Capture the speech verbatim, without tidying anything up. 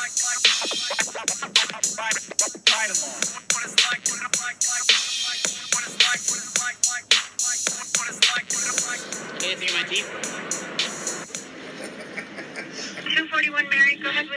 Anything in my teeth? two forty-one Mary, go ahead with